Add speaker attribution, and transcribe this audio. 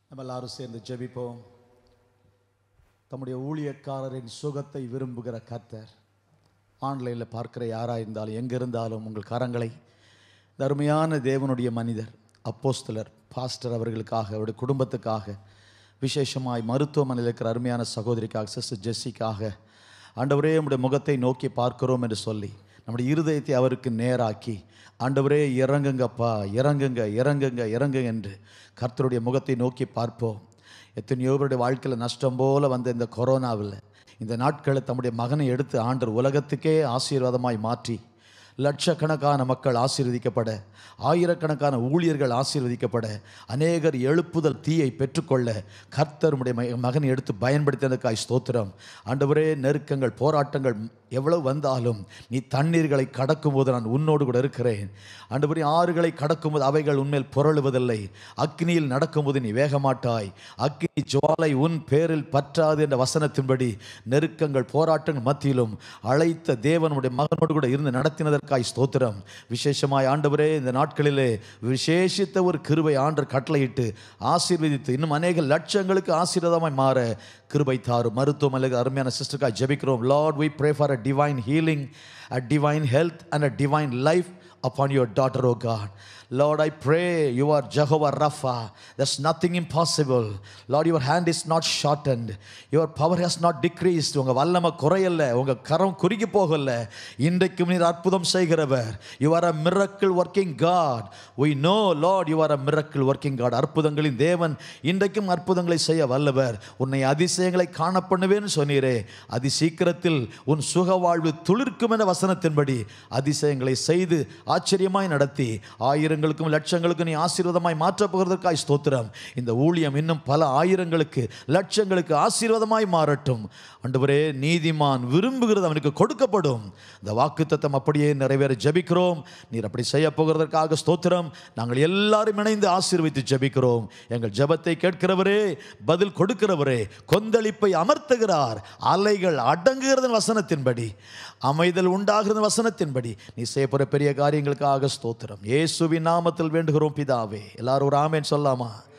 Speaker 1: நம்ம எல்லாரும் சேர்ந்து ஜெபிப்போம். தம்முடைய ஊழியக்காரரின் சுகத்தை விரும்புகிற கர்த்தர், ஆன்லைனில் பார்க்கிற யாராக இருந்தாலும் எங்கே இருந்தாலும் உங்கள் கரங்களை அருமையான தேவனுடைய மனிதர் அப்போஸ்தலர் பாஸ்டர் அவர்களுக்காக, அவருடைய குடும்பத்துக்காக, விசேஷமாய் மருத்துவமனையில் இருக்கிற அருமையான சகோதரிக்காக, சிஸ்டர் ஜெஸ்ஸிக்காக, ஆண்டவரே நம்முடைய முகத்தை நோக்கி பார்க்கிறோம் என்று சொல்லி நம்முடைய இருதயத்தை அவருக்கு நேராக்கி, ஆண்டவரே இறங்குங்கப்பா, இறங்குங்க இறங்குங்க இறங்குங்க என்று கர்த்தருடைய முகத்தை நோக்கி பார்ப்போம். எத்தனையோ பேருடைய வாழ்க்கையில் நஷ்டம் போல வந்த இந்த கொரோனாவில் இந்த நாட்களில் தம்முடைய மகனை எடுத்து ஆண்டவர் உலகத்துக்கே ஆசீர்வாதமாய் மாற்றி லட்சக்கணக்கான மக்கள் ஆசீர்வதிக்கப்பட, ஆயிரக்கணக்கான ஊழியர்கள் ஆசீர்வதிக்கப்பட, அநேகர் எழுப்புதல் தீயை பெற்றுக்கொள்ள கர்த்தருடைய மகனை எடுத்து பயன்படுத்தினதுக்காய் ஸ்தோத்திரம். ஆண்டவரே, நெருக்கங்கள் போராட்டங்கள் எவ்வளவு வந்தாலும் நீ தண்ணீர்களை கடக்கும்போது நான் உன்னோடு கூட இருக்கிறேன். ஆண்டவரே, ஆறுகளை கடக்கும்போது அவைகள் உன்மேல் புரளுவதில்லை. அக்னியில் நடக்கும்போது நீ வேகமாட்டாய். அக்னி ஜுவாலை உன் பேரில் பற்றாது என்ற வசனத்தின்படி நெருக்கங்கள் போராட்டங்கள் மத்தியிலும் அழைத்த தேவனுடைய மகனோடு கூட இருந்து நடத்தினதற்காய் ஸ்தோத்திரம். விசேஷமாய் ஆண்டவரே, இந்த நாட்களிலே விசேஷித்த ஒரு கிருபை ஆண்டவர் கட்டளையிட்டு ஆசீர்வதித்து இன்னும் அநேக லட்சங்களுக்கு ஆசீர்வாதமாய் மாற கிருபை தாரும். மருத்துவமனையில் அருமையான சிஸ்டருக்காக ஜெபிக்கிறோம். Lord, we pray for a divine healing, a divine health and a divine life upon your daughter, oh God. Lord, I pray you are Jehovah Rapha. There's nothing impossible. Lord, your hand is not shortened. Your power has not decreased. உங்க வல்லமை குறையல்ல, உங்க கரம் குறுகி போகல. இன்றைக்கும் நீர் அற்புதம் செய்கிறவர். You are a miracle working God. We know, Lord, you are a miracle working God. அற்புதங்களின் தேவன், இன்றைக்கும் அற்புதங்களை செய்ய வல்லவர். உன்னை அதிசயங்களை காண பண்ணுவேன்னு சொன்னீரே, அதி சீக்கிரத்தில் உன் சுக வாழ்வு துளிர்க்கும் என்ற வசனத்தின்படி அதிசயங்களை செய்து ஆச்சரியமாய் நடத்தி ஆயிரங்களுக்கும் லட்சங்களுக்கும் நீ ஆசீர்வாதமாய் மாற்றப் போகிறதற்காய் ஸ்தோத்திரம். இந்த ஊழியம் இன்னும் பல ஆயிரங்களுக்கு லட்சங்களுக்கு ஆசீர்வாதமாய் மாறட்டும். ஆண்டவரே, நீதிமான் விரும்புகிறது அவனுக்கு கொடுக்கப்படும். இந்த வாக்குத்தத்தம் அப்படியே நிறைவேற ஜெபிக்கிறோம். நீர் அப்படி செய்ய போகிறதற்காக ஸ்தோத்திரம். நாங்கள் எல்லாரும் இணைந்து ஆசீர்வதித்து ஜெபிக்கிறோம். எங்கள் ஜெபத்தை கேட்கிறவரே, பதில் கொடுக்கிறவரே, கொந்தளிப்பை அமர்த்துகிறார். அலைகள் அடங்குகிறது வசனத்தின்படி, அமைதல் உண்டாகிறது வசனத்தின்படி நீ செய்ய போற பெரிய காரியங்களுக்காக ஸ்தோத்திரம். இயேசுவின் நாமத்தில் வேண்டுகிறோம் பிதாவே. எல்லாரும் ஒரு ஆமென் சொல்லாமா?